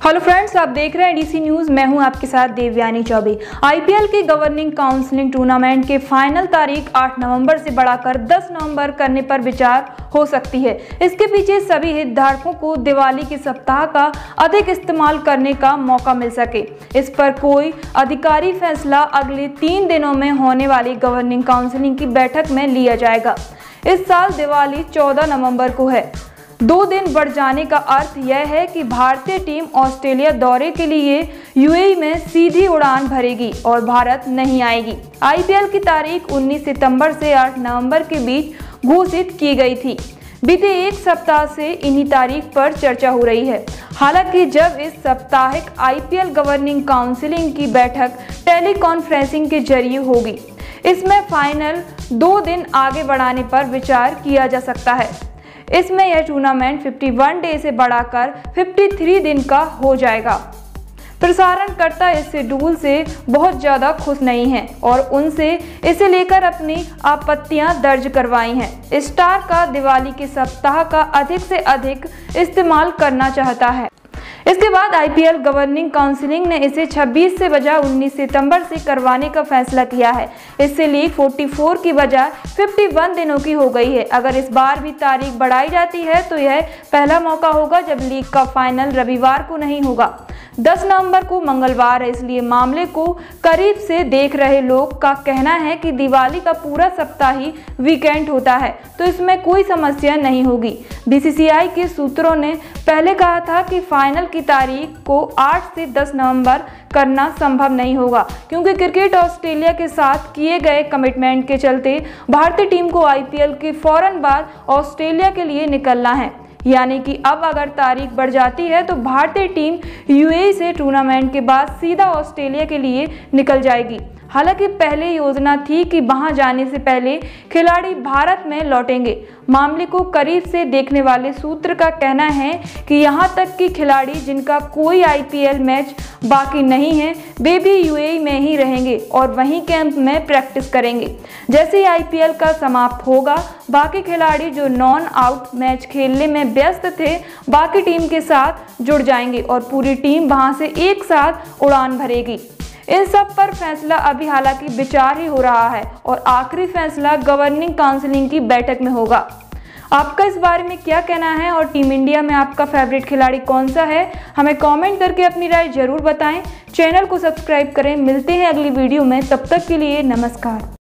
Hello friends, आप देख रहे हैं डीसी न्यूज। मैं हूं आपके साथ देवयानी चौबे। आईपीएल की गवर्निंग काउंसिलिंग टूर्नामेंट के फाइनल तारीख 8 नवंबर से बढ़ाकर 10 नवंबर करने पर विचार हो सकती है। इसके पीछे सभी हितधारकों को दिवाली के सप्ताह का अधिक इस्तेमाल करने का मौका मिल सके। इस पर कोई अधिकारी फैसला अगले 3 दिनों में होने वाली गवर्निंग काउंसिलिंग की बैठक में लिया जाएगा। इस साल दिवाली 14 नवंबर को है। 2 दिन बढ़ जाने का अर्थ यह है कि भारतीय टीम ऑस्ट्रेलिया दौरे के लिए यूएई में सीधी उड़ान भरेगी और भारत नहीं आएगी। आईपीएल की तारीख 19 सितंबर से 8 नवंबर के बीच घोषित की गई थी। बीते एक सप्ताह से इन्हीं तारीख पर चर्चा हो रही है। हालांकि जब इस साप्ताहिक आईपीएल गवर्निंग काउंसिलिंग की बैठक टेलीकॉन्फ्रेंसिंग के जरिए होगी, इसमें फाइनल 2 दिन आगे बढ़ाने पर विचार किया जा सकता है। इसमें यह टूर्नामेंट 51 डे से बढ़ाकर 53 दिन का हो जाएगा। प्रसारणकर्ता इस शेड्यूल से बहुत ज़्यादा खुश नहीं हैं और उनसे इसे लेकर अपनी आपत्तियां दर्ज करवाई हैं। स्टार का दिवाली के सप्ताह का अधिक से अधिक इस्तेमाल करना चाहता है। इसके बाद आईपीएल गवर्निंग काउंसिलिंग ने इसे 26 से बजाय 19 सितंबर से करवाने का फैसला किया है। इससे लीग 44 की बजाय 51 दिनों की हो गई है। अगर इस बार भी तारीख बढ़ाई जाती है तो यह पहला मौका होगा जब लीग का फाइनल रविवार को नहीं होगा। 10 नवंबर को मंगलवार है, इसलिए मामले को करीब से देख रहे लोग का कहना है कि दिवाली का पूरा सप्ताह ही वीकेंड होता है तो इसमें कोई समस्या नहीं होगी। बीसीसीआई के सूत्रों ने पहले कहा था कि फाइनल की तारीख को 8 से 10 नवंबर करना संभव नहीं होगा, क्योंकि क्रिकेट ऑस्ट्रेलिया के साथ किए गए कमिटमेंट के चलते भारतीय टीम को आईपीएल के फौरन बाद ऑस्ट्रेलिया के लिए निकलना है। यानी कि अब अगर तारीख बढ़ जाती है तो भारतीय टीम यूएई से टूर्नामेंट के बाद सीधा ऑस्ट्रेलिया के लिए निकल जाएगी। हालांकि पहले योजना थी कि वहां जाने से पहले खिलाड़ी भारत में लौटेंगे। मामले को करीब से देखने वाले सूत्र का कहना है कि यहां तक कि खिलाड़ी जिनका कोई आईपीएल मैच बाकी नहीं है, वे भी यूएई में ही रहेंगे और वहीं कैंप में प्रैक्टिस करेंगे। जैसे ही आईपीएल का समाप्त होगा, बाकी खिलाड़ी जो नॉन आउट मैच खेलने में व्यस्त थे, बाकी टीम के साथ जुड़ जाएंगे और पूरी टीम वहां से एक साथ उड़ान भरेगी। इन सब पर फैसला अभी हालांकि विचार ही हो रहा है और आखिरी फैसला गवर्निंग काउंसिलिंग की बैठक में होगा। आपका इस बारे में क्या कहना है और टीम इंडिया में आपका फेवरेट खिलाड़ी कौन सा है? हमें कमेंट करके अपनी राय जरूर बताएं। चैनल को सब्सक्राइब करें। मिलते हैं अगली वीडियो में, तब तक के लिए नमस्कार।